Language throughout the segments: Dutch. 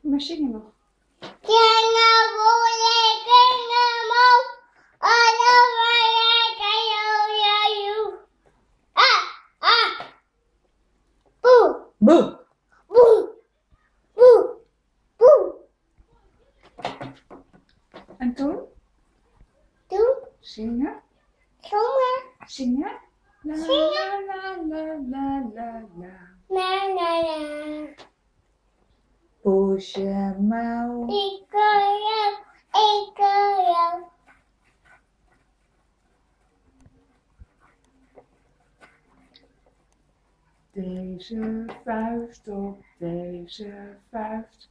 Maar zingen nog. Boe. En toen? Zingen. Zingen. La la la la la la. Poes je mouw. Ik wil jou. Deze vuist op deze vuist.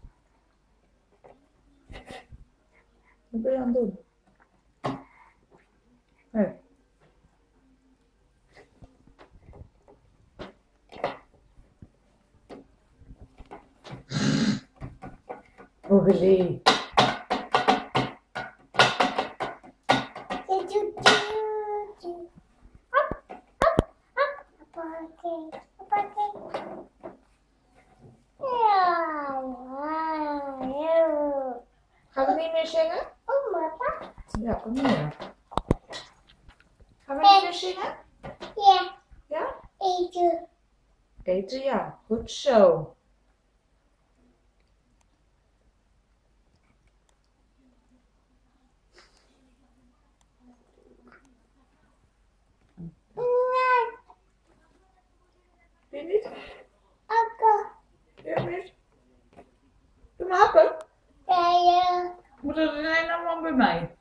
Wat ben je aan het doen? Hey. Oegelie. Gaan we niet meer zingen? Ja, kom hier. Gaan we niet meer zingen? Ja? Eten, ja. Goed zo. Wil je niet? Ja, niet? Doe maar happen. Moet het alleen allemaal bij mij?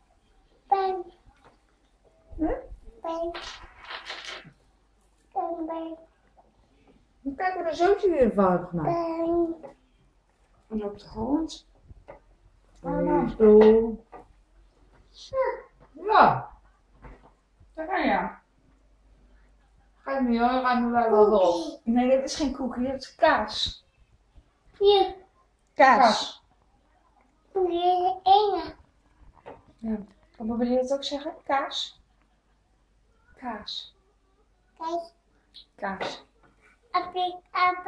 Hm? Kijk hoe de zootje weer fout gemaakt. En op de grond. Stoel. Ja. Daar ga je. Ga je niet hoor, ga je wel wel. Nee, dit is geen koekje, dit is kaas. Hier. Kaas. Ene. Ja. Papa, wil je het ook zeggen? Kaas? Kaas. Kijk. Kaas. Appel.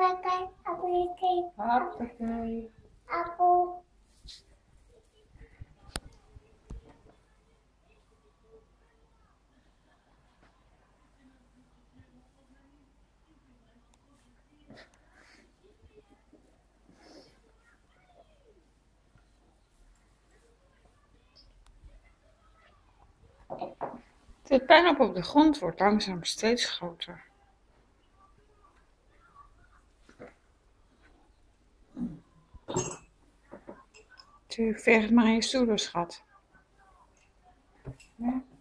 Hoppakee. Appel. De puinhoop op de grond wordt langzaam steeds groter. Veeg het maar in je stoel, schat. Ja.